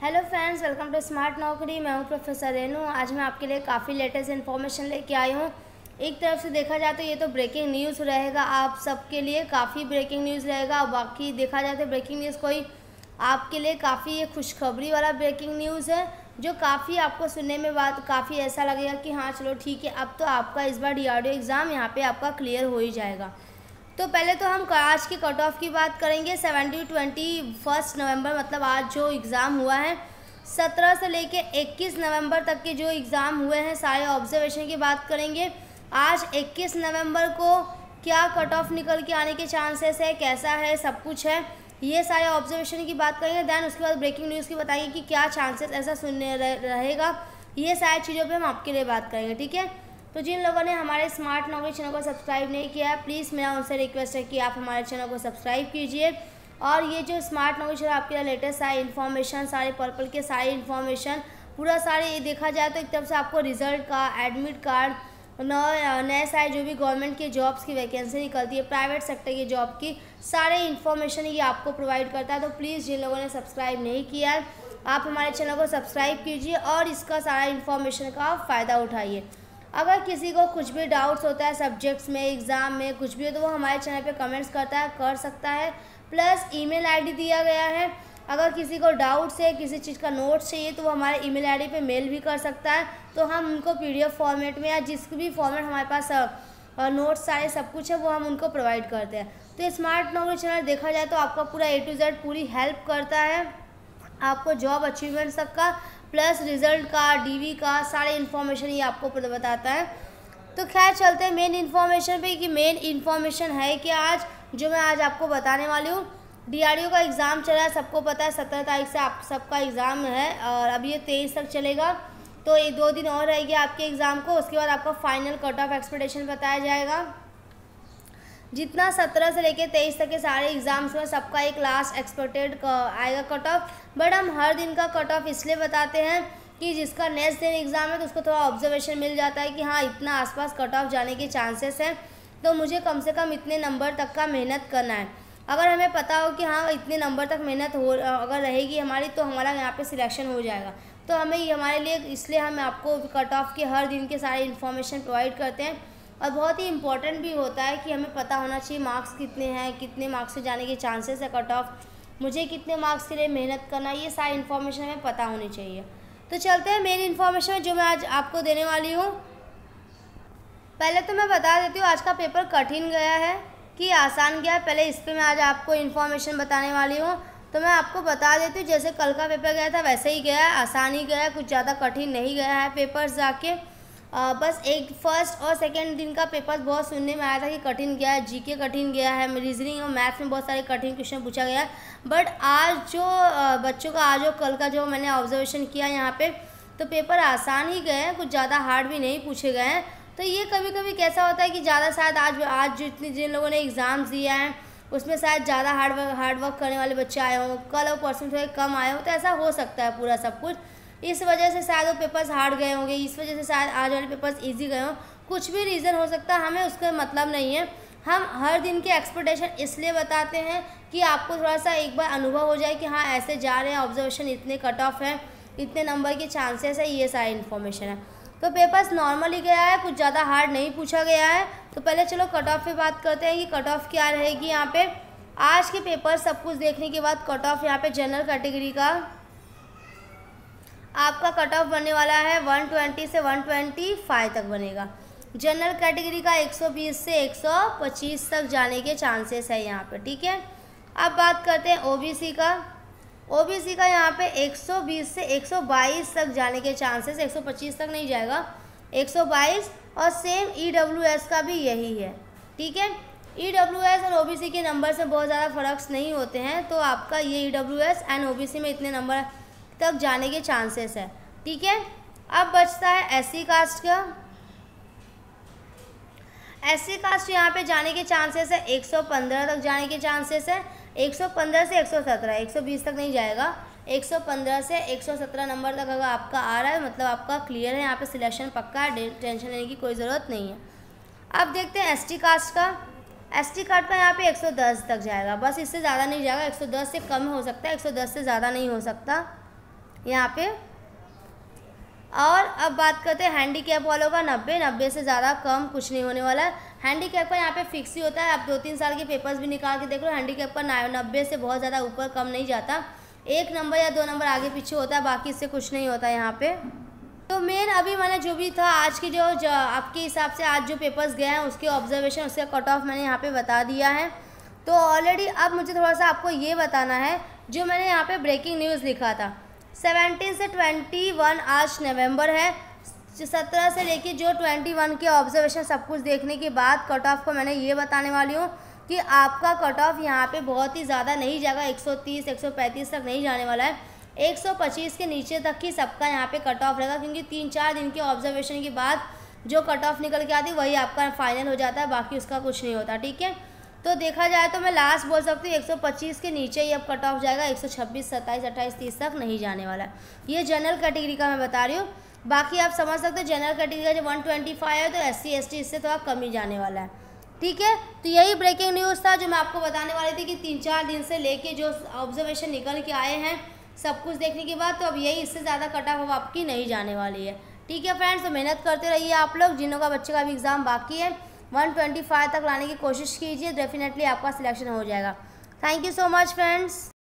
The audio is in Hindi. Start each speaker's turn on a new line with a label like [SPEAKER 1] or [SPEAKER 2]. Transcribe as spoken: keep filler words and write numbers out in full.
[SPEAKER 1] Hello friends, welcome to smart Naukri. मैं हूं प्रोफेसर रेनू। आज मैं आपके लिए काफ़ी लेटेस्ट इन्फॉर्मेशन लेके आई हूं। एक तरफ से देखा जाए तो ये तो ब्रेकिंग न्यूज़ रहेगा, आप सबके लिए काफ़ी ब्रेकिंग न्यूज़ रहेगा। बाकी देखा जाए तो ब्रेकिंग न्यूज़ कोई आपके लिए काफ़ी ये खुशखबरी वाला ब्रेकिंग न्यूज़ है, जो काफ़ी आपको सुनने में बात काफ़ी ऐसा लगेगा कि हाँ चलो ठीक है, अब तो आपका इस बार D R D O exam यहाँ पर आपका क्लियर हो ही जाएगा। तो पहले तो हम आज की कट ऑफ की बात करेंगे। सेवेंटी ट्वेंटी फर्स्ट नवंबर मतलब आज जो एग्ज़ाम हुआ है, सत्रह से लेके इक्कीस नवंबर तक के जो एग्ज़ाम हुए हैं सारे ऑब्जर्वेशन की बात करेंगे। आज इक्कीस नवंबर को क्या कट ऑफ निकल के आने के चांसेस है, कैसा है, सब कुछ है, ये सारे ऑब्जर्वेशन की बात करेंगे। दैन उसके बाद ब्रेकिंग न्यूज़ की बताइए कि क्या चांसेस ऐसा सुनने रहेगा। ये सारी चीज़ों पर हम आपके लिए बात करेंगे, ठीक है। तो जिन लोगों ने हमारे स्मार्ट नौकरी चैनल को सब्सक्राइब नहीं किया है, प्लीज़ मेरा उनसे रिक्वेस्ट है कि आप हमारे चैनल को सब्सक्राइब कीजिए। और ये जो स्मार्ट नौकरी चैनल आपके लिए लेटेस्ट सारी इन्फॉर्मेशन, सारे पर्पल के सारी इन्फॉर्मेशन पूरा सारे ये देखा जाए तो एक तरफ से आपको रिजल्ट का, एडमिट कार्ड, नए सारे जो भी गवर्नमेंट के जॉब्स की वैकेंसी निकलती है, प्राइवेट सेक्टर की जॉब की सारे इन्फॉर्मेशन ये आपको प्रोवाइड करता है। तो प्लीज़ जिन लोगों ने सब्सक्राइब नहीं किया है, आप हमारे चैनल को सब्सक्राइब कीजिए और इसका सारा इन्फॉर्मेशन का फ़ायदा उठाइए। अगर किसी को कुछ भी डाउट्स होता है सब्जेक्ट्स में, एग्ज़ाम में कुछ भी हो, तो वो हमारे चैनल पे कमेंट्स करता है कर सकता है। प्लस ईमेल आईडी दिया गया है, अगर किसी को डाउट्स है, किसी चीज़ का नोट्स चाहिए तो वो हमारे ईमेल आईडी पे मेल भी कर सकता है। तो हम उनको पीडीएफ फॉर्मेट में या जिस भी फॉर्मेट हमारे पास नोट्स सारे सब कुछ है वो हम उनको प्रोवाइड करते हैं। तो स्मार्ट नौकरी चैनल देखा जाए तो आपका पूरा ए टू जेड पूरी हेल्प करता है आपको जॉब अचीवमेंट्स तक का, प्लस रिज़ल्ट का, डीवी का सारे इन्फॉर्मेशन ये आपको बताता है। तो खैर चलते हैं मेन इन्फॉर्मेशन पे कि मेन इन्फॉर्मेशन है कि आज जो मैं आज आपको बताने वाली हूँ, डी आर डी ओ का एग्ज़ाम चल रहा है, सबको पता है सत्रह तारीख से आप सबका एग्ज़ाम है और अभी ये तेईस तक चलेगा। तो ये दो दिन और रहेगी आपके एग्ज़ाम को, उसके बाद आपका फाइनल कट ऑफ एक्सपेक्टेशन बताया जाएगा। जितना सत्रह से लेकर तेईस तक के सारे एग्ज़ाम्स में सबका एक लास्ट एक्सपेक्टेड आएगा कट ऑफ। बट हम हर दिन का कट ऑफ इसलिए बताते हैं कि जिसका नेक्स्ट दिन एग्ज़ाम है तो उसको थोड़ा ऑब्जर्वेशन मिल जाता है कि हाँ इतना आसपास कट ऑफ जाने के चांसेस हैं, तो मुझे कम से कम इतने नंबर तक का मेहनत करना है। अगर हमें पता हो कि हाँ इतने नंबर तक मेहनत हो अगर रहेगी हमारी तो हमारा यहाँ पे सिलेक्शन हो जाएगा। तो हमें ये हमारे लिए इसलिए हम आपको कट ऑफ के हर दिन के सारे इन्फॉर्मेशन प्रोवाइड करते हैं। और बहुत ही इम्पॉर्टेंट भी होता है कि हमें पता होना चाहिए मार्क्स कितने हैं, कितने मार्क्स से जाने के चांसेस है कट ऑफ, मुझे कितने मार्क्स के लिए मेहनत करना, ये सारी इन्फॉर्मेशन हमें पता होनी चाहिए। तो चलते हैं मेन इन्फॉर्मेशन जो मैं आज आपको देने वाली हूँ। पहले तो मैं बता देती हूँ आज का पेपर कठिन गया है कि आसान गया है। पहले इस पर मैं आज आपको इन्फॉर्मेशन बताने वाली हूँ। तो मैं आपको बता देती हूँ जैसे कल का पेपर गया था वैसे ही गया है, आसान ही गया है, कुछ ज़्यादा कठिन नहीं गया है पेपर्स जाके। आ, बस एक फर्स्ट और सेकंड दिन का पेपर बहुत सुनने में आया था कि कठिन गया है, जीके कठिन गया है, रीजनिंग और मैथ्स में बहुत सारे कठिन क्वेश्चन पूछा गया है। बट आज जो आ, बच्चों का आज और कल का जो मैंने ऑब्जर्वेशन किया यहाँ पे, तो पेपर आसान ही गए हैं, कुछ ज़्यादा हार्ड भी नहीं पूछे गए हैं। तो ये कभी कभी कैसा होता है कि ज़्यादा शायद आज आज जितने जिन लोगों ने एग्ज़ाम्स दिया है उसमें शायद ज़्यादा हार्ड वर्क हार्ड वर्क करने वाले बच्चे आए हों, कल और परसेंट थोड़े कम आए हों, तो ऐसा हो सकता है पूरा सब कुछ। इस वजह से शायद वो पेपर्स हार्ड गए होंगे, इस वजह से शायद आज वाले पेपर्स इजी गए हों, कुछ भी रीज़न हो सकता है, हमें उसका मतलब नहीं है। हम हर दिन के एक्सपेक्टेशन इसलिए बताते हैं कि आपको थोड़ा सा एक बार अनुभव हो जाए कि हाँ ऐसे जा रहे हैं, ऑब्जर्वेशन इतने कट ऑफ है, इतने नंबर के चांसेस है, ये सारी इन्फॉर्मेशन है। तो पेपर्स नॉर्मली गया है, कुछ ज़्यादा हार्ड नहीं पूछा गया है। तो पहले चलो कट ऑफ पे बात करते हैं कि कट ऑफ क्या रहेगी यहाँ पे। आज के पेपर सब कुछ देखने के बाद कट ऑफ यहाँ पे जनरल कैटेगरी का आपका कट ऑफ बनने वाला है एक सौ बीस से एक सौ पच्चीस तक बनेगा। जनरल कैटेगरी का एक सौ बीस से एक सौ पच्चीस तक जाने के चांसेस है यहाँ पे, ठीक है। अब बात करते हैं ओबीसी का। ओबीसी का यहाँ पे एक सौ बीस से एक सौ बाईस तक जाने के चांसेस, एक सौ पच्चीस तक नहीं जाएगा, एक सौ बाईस। और सेम ईडब्ल्यूएस का भी यही है, ठीक है। ईडब्ल्यूएस और ओबीसी के नंबर से बहुत ज़्यादा फ़र्क नहीं होते हैं, तो आपका ये ईडब्ल्यूएस एंड ओबीसी में इतने नंबर तक जाने के चांसेस है, ठीक है। अब बचता है एससी कास्ट का। एससी कास्ट यहाँ पे जाने के चांसेस है एक सौ पंद्रह तक जाने के चांसेस है, एक सौ पंद्रह से एक सौ सत्रह, एक सौ बीस तक नहीं जाएगा, एक सौ पंद्रह से एक सौ सत्रह नंबर तक अगर आपका आ रहा है मतलब आपका क्लियर है, यहाँ पे सिलेक्शन पक्का है, टेंशन लेने की कोई ज़रूरत नहीं है। अब देखते हैं एसटी कास्ट का। एसटी कास्ट का यहाँ पे एक सौ दस तक जाएगा, बस इससे ज़्यादा नहीं जाएगा, एक सौ दस से कम हो सकता है, एक सौ दस से ज़्यादा नहीं हो सकता। यहाँ पे। और अब बात करते हैं हैंडीकैप वालों का, नब्बे नब्बे से ज़्यादा कम कुछ नहीं होने वाला है। हैंडीकैप का यहाँ पे फिक्स ही होता है, आप दो तीन साल के पेपर्स भी निकाल के देख लो, हैंडीकैप का नब्बे से बहुत ज़्यादा ऊपर कम नहीं जाता, एक नंबर या दो नंबर आगे पीछे होता है, बाकी इससे कुछ नहीं होता यहाँ पे। तो मेन अभी मैंने जो भी था आज की जो, जो आपके हिसाब से आज जो पेपर्स गए हैं उसके ऑब्जर्वेशन, उसका कट ऑफ मैंने यहाँ पे बता दिया है। तो ऑलरेडी अब मुझे थोड़ा सा आपको ये बताना है, जो मैंने यहाँ पे ब्रेकिंग न्यूज़ लिखा था, सत्रह से इक्कीस आज नवंबर है, सत्रह से लेके जो इक्कीस के ऑब्जर्वेशन सब कुछ देखने के बाद कट ऑफ को मैंने ये बताने वाली हूँ कि आपका कट ऑफ यहाँ पे बहुत ही ज़्यादा नहीं जाएगा, एक सौ तीस एक सौ पैंतीस तक नहीं जाने वाला है, एक सौ पच्चीस के नीचे तक ही सबका यहाँ पे कट ऑफ रहेगा, क्योंकि तीन चार दिन के ऑब्जर्वेशन के बाद जो कट ऑफ निकल के आती है वही आपका फाइनल हो जाता है, बाकी उसका कुछ नहीं होता। ठीक है, तो देखा जाए तो मैं लास्ट बोल सकती हूँ एक सौ पच्चीस के नीचे ही अब कट ऑफ जाएगा, एक सौ छब्बीस सत्ताईस अट्ठाईस तीस तक नहीं जाने वाला है। ये जनरल कैटेगरी का मैं बता रही हूँ, बाकी आप समझ सकते हो जनरल कैटेगरी का जो एक सौ पच्चीस है तो एस सी एस टी इससे थोड़ा कम ही जाने वाला है। ठीक है, तो यही ब्रेकिंग न्यूज़ था जो मैं आपको बताने वाली थी कि तीन चार दिन से लेके जो ऑब्जर्वेशन निकल के आए हैं सब कुछ देखने के बाद, तो अब यही इससे ज़्यादा कट ऑफ आपकी नहीं जाने वाली है। ठीक है फ्रेंड्स, तो मेहनत करते रहिए आप लोग, जिनों का बच्चे का भी एग्ज़ाम बाकी है एक सौ पच्चीस तक लाने की कोशिश कीजिए, डेफिनेटली आपका सिलेक्शन हो जाएगा। Thank you so much friends.